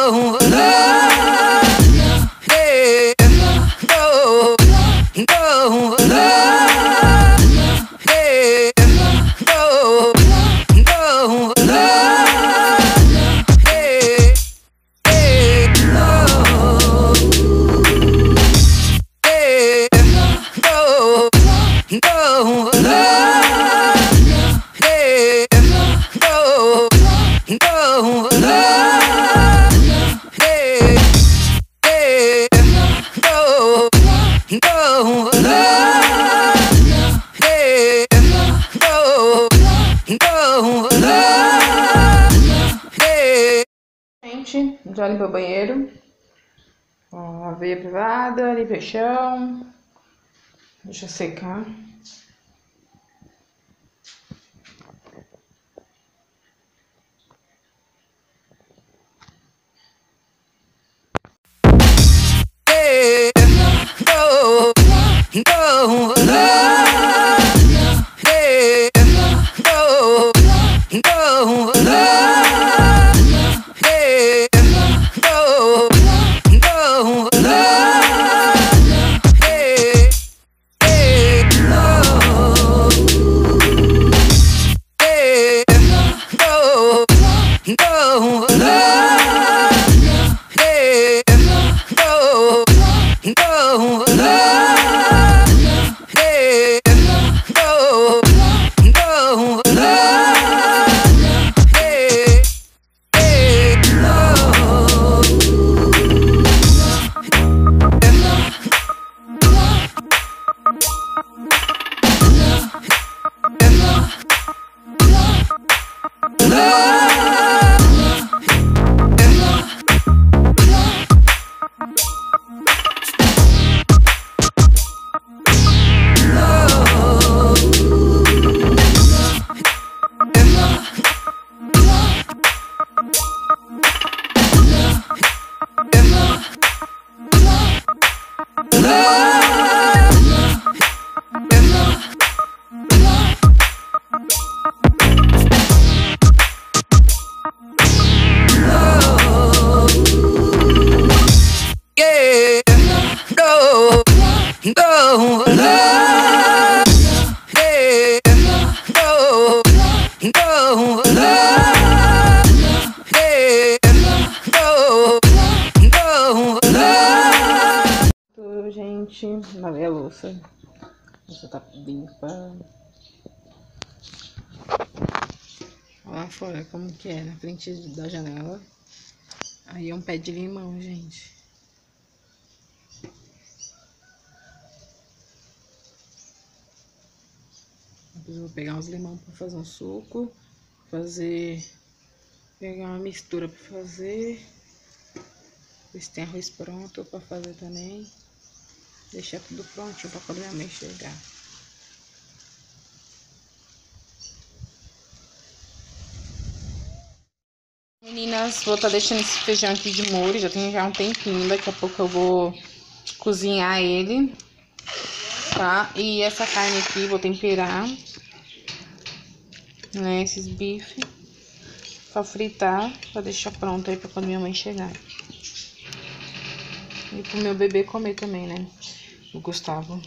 Gente, já limpei o banheiro. Ó, a veia privada, limpei o chão. Deixa eu secar. Gente, lavei a louça. Essa tá limpa. Olha lá fora como que é, na frente da janela. Aí é um pé de limão, gente. Depois eu vou pegar uns limão pra fazer um suco. Pegar uma mistura pra fazer. Ver se tem arroz pronto pra fazer também. Deixar tudo prontinho pra quando minha mãe chegar. Meninas, vou estar deixando esse feijão aqui de molho. Já tem um tempinho. Daqui a pouco eu vou cozinhar ele. Tá? E essa carne aqui vou temperar. Né? Esses bifes. Pra fritar. Pra deixar pronto aí pra quando minha mãe chegar. E pro meu bebê comer também, né? O Gustavo.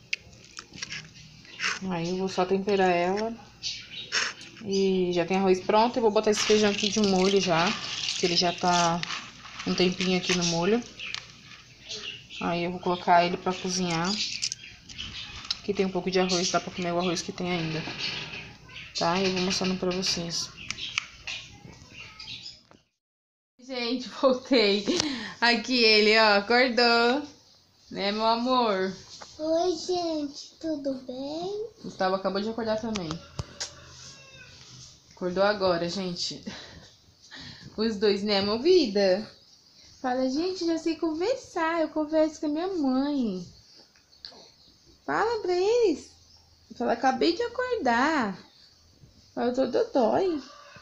Aí eu vou só temperar ela. E já tem arroz pronto. Eu vou botar esse feijão aqui de molho já. Que ele já tá um tempinho aqui no molho. Aí eu vou colocar ele pra cozinhar. Aqui tem um pouco de arroz, dá pra comer o arroz que tem ainda. Tá? Eu vou mostrando pra vocês. Gente, voltei. Aqui ele, ó, acordou. Né, meu amor? Oi, gente, tudo bem? Gustavo acabou de acordar também. Acordou agora, gente. Os dois, né, minha vida? Fala, gente, já sei conversar. Eu converso com a minha mãe. Fala pra eles. Fala, acabei de acordar. Fala, eu tô dodói.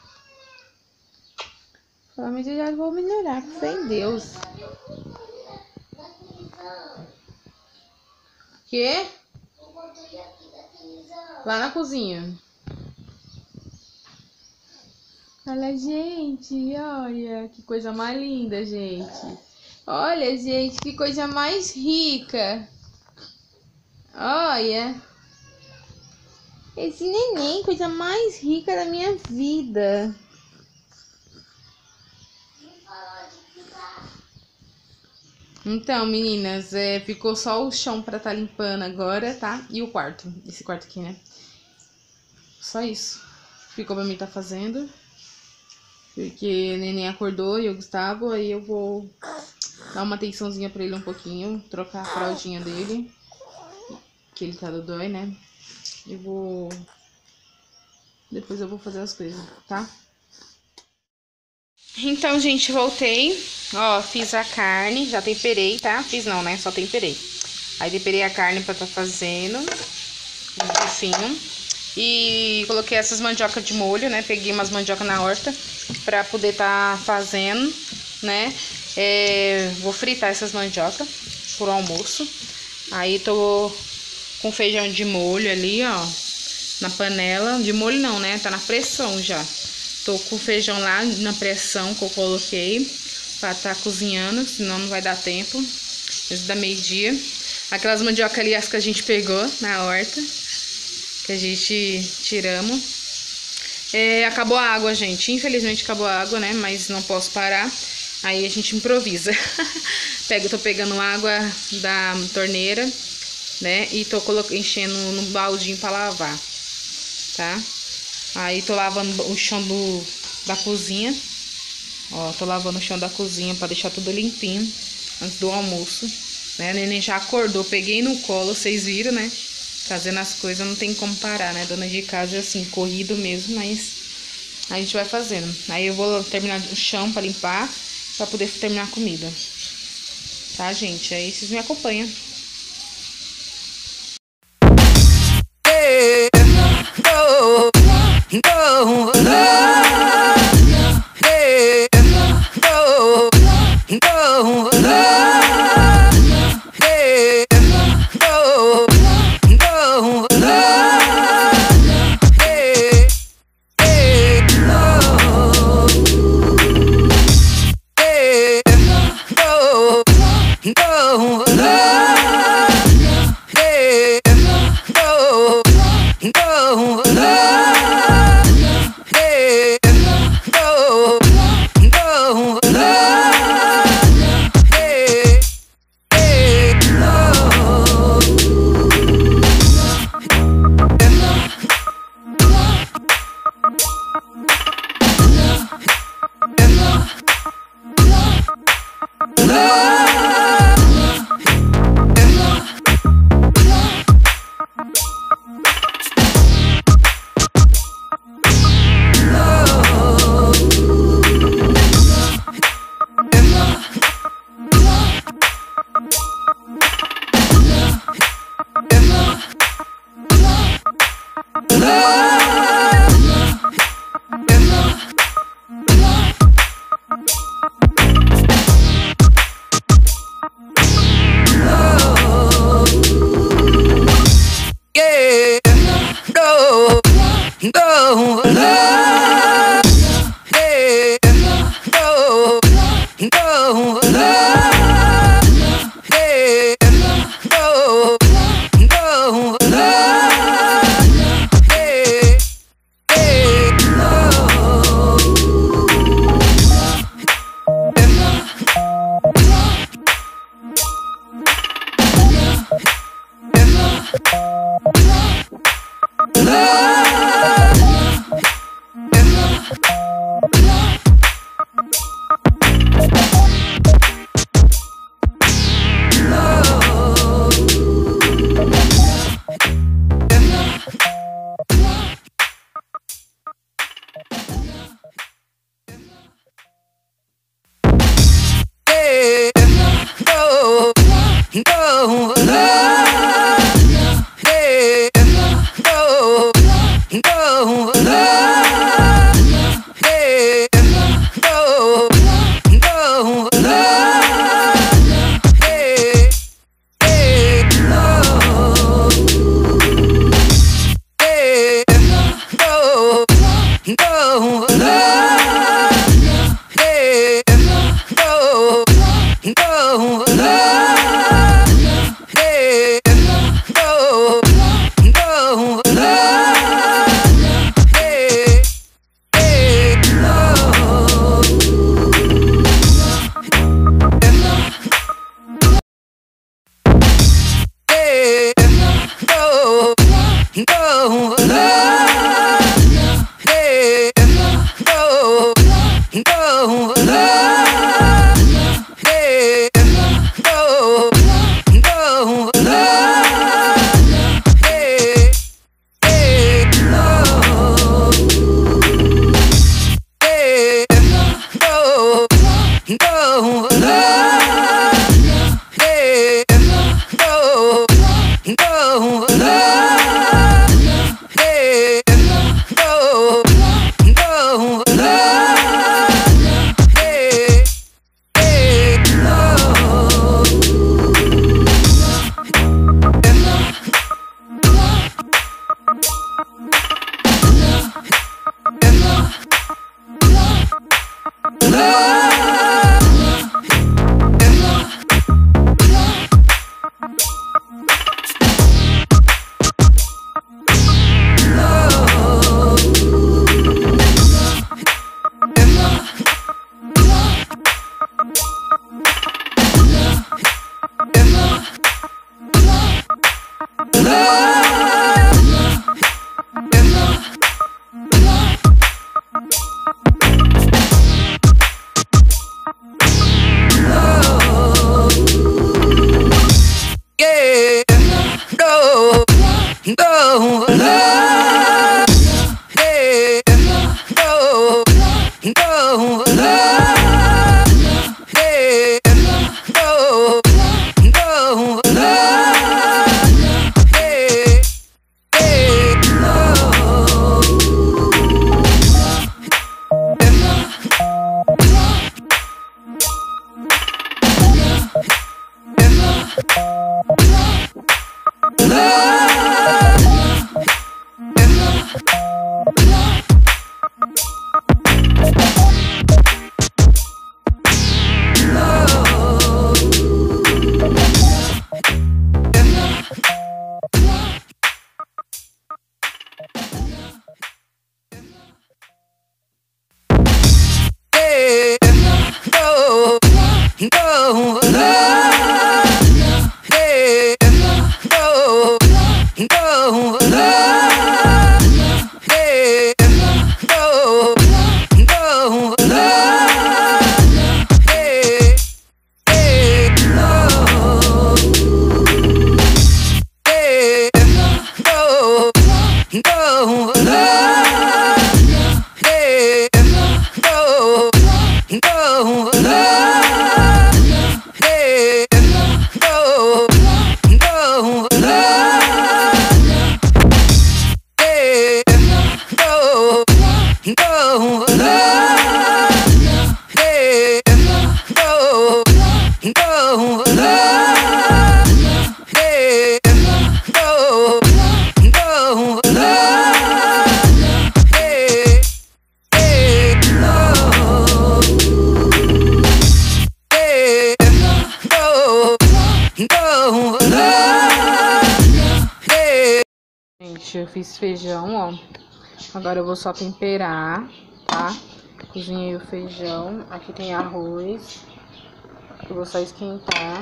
Fala, mas eu já vou melhorar, com fé em Deus. Quê? Lá na cozinha. Olha, gente, olha que coisa mais linda, gente. Olha, gente, que coisa mais rica. Olha. Esse neném, coisa mais rica da minha vida. Então, meninas, ficou só o chão pra tá limpando agora, tá? E o quarto, esse quarto aqui, né? Só isso. Ficou pra mim tá fazendo. Porque o neném acordou e o Gustavo, aí eu vou dar uma atençãozinha pra ele um pouquinho, trocar a fraldinha dele, que ele tá dodói, né? Depois eu vou fazer as coisas, tá? Então, gente, voltei. Ó, fiz a carne, já temperei, tá? Fiz não, né? Só temperei. Aí temperei a carne pra tá fazendo um bifinho. E coloquei essas mandiocas de molho, né? Peguei umas mandiocas na horta pra poder tá fazendo, né? Vou fritar essas mandiocas pro almoço. Aí tô com feijão de molho ali, ó, na panela. De molho não, né? Tá na pressão já. Tô com o feijão lá na pressão que eu coloquei pra tá cozinhando, senão não vai dar tempo. Antes da meio-dia. Aquelas mandioca ali, as que a gente pegou na horta, que a gente tiramos. Acabou a água, gente. Infelizmente acabou a água, né? Mas não posso parar. Aí a gente improvisa. Tô pegando água da torneira, né? E tô enchendo no baldinho pra lavar, tá? Aí tô lavando o chão da cozinha. Ó, tô lavando o chão da cozinha pra deixar tudo limpinho antes do almoço, né? A neném já acordou, peguei no colo, vocês viram, né? Fazendo as coisas não tem como parar, né? Dona de casa é assim, corrido mesmo, mas a gente vai fazendo. Aí eu vou terminar o chão pra limpar, pra poder terminar a comida. Tá, gente? Aí vocês me acompanham. Oh, Gente, eu fiz feijão, ó. Agora eu vou só temperar, tá? Cozinhei o feijão. Aqui tem arroz, que eu vou só esquentar.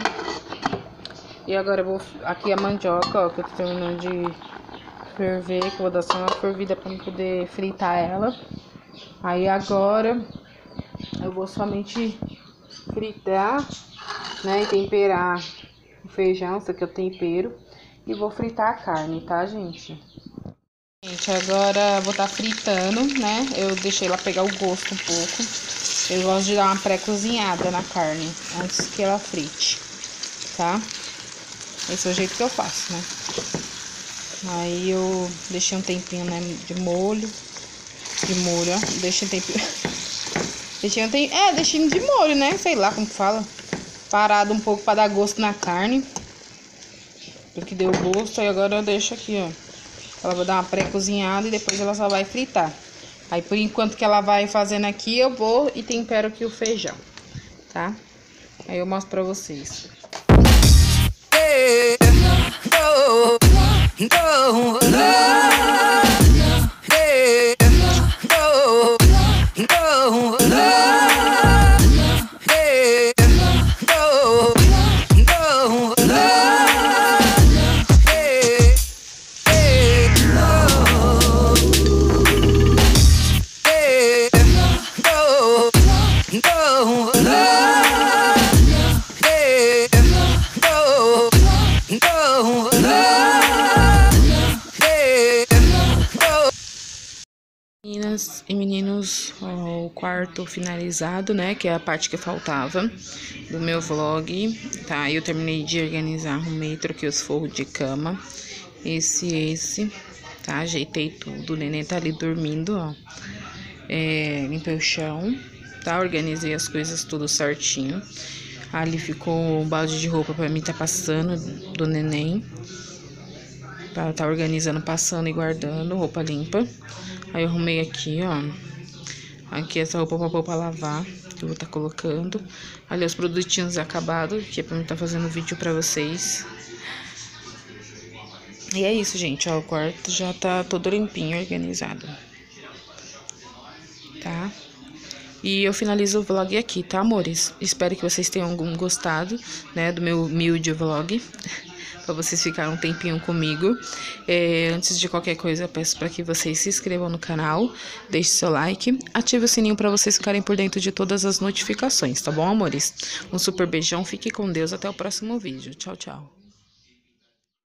E agora eu vou... Aqui a mandioca, ó, que eu tô terminando de ferver, que eu vou dar só uma fervida pra eu poder fritar ela. Aí agora eu vou somente fritar, né, e temperar o feijão, isso aqui é o tempero. E vou fritar a carne, tá, gente? Gente, agora eu vou estar fritando, né? Eu deixei ela pegar o gosto um pouco. Eu gosto de dar uma pré-cozinhada na carne antes que ela frite, tá? Esse é o jeito que eu faço, né? Aí eu deixei um tempinho, né, de molho, ó. Deixei um tempinho... deixei de molho, né? Sei lá como fala. Parado um pouco pra dar gosto na carne. Porque deu gosto, aí agora eu deixo aqui, ó. Ela vai dar uma pré-cozinhada e depois ela só vai fritar. Aí por enquanto que ela vai fazendo aqui, eu vou e tempero aqui o feijão, tá? Aí eu mostro pra vocês. Meninas e meninos, ó, o quarto finalizado, né, que é a parte que faltava do meu vlog, tá? Eu terminei de organizar, arrumei, troquei os forros de cama, esse, tá? Ajeitei tudo, o neném tá ali dormindo, ó. Limpei o chão, tá? Organizei as coisas tudo certinho. Ali ficou um balde de roupa pra mim tá passando do neném. Tá organizando, passando e guardando, roupa limpa. Aí eu arrumei aqui, ó. Aqui essa roupa pra pôr pra lavar, que eu vou tá colocando. Ali os produtinhos acabados, que é pra mim tá fazendo vídeo pra vocês. E é isso, gente, ó. O quarto já tá todo limpinho, organizado. Tá? E eu finalizo o vlog aqui, tá, amores? Espero que vocês tenham gostado, né, do meu humilde vlog. Pra vocês ficarem um tempinho comigo. Antes de qualquer coisa, eu peço pra que vocês se inscrevam no canal, deixe seu like, ative o sininho pra vocês ficarem por dentro de todas as notificações, tá bom, amores? Um super beijão, fique com Deus, até o próximo vídeo. Tchau, tchau.